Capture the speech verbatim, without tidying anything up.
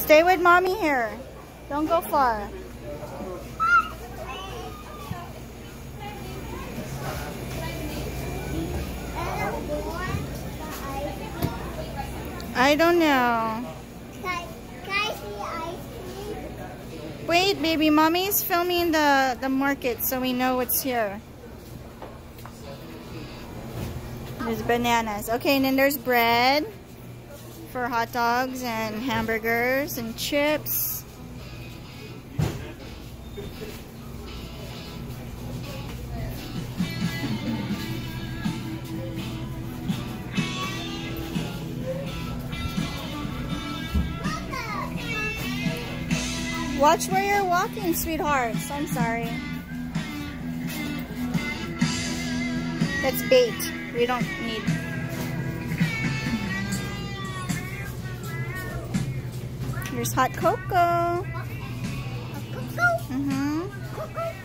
Stay with mommy here. Don't go far. I don't know. Can, can I see ice cream? Wait, baby. Mommy's filming the, the market so we know what's here. There's bananas. Okay, and then there's bread for hot dogs and hamburgers and chips. Watch where you're walking, sweethearts. I'm sorry. That's bait. We don't need. Here's hot cocoa. Cocoa? Mm-hmm.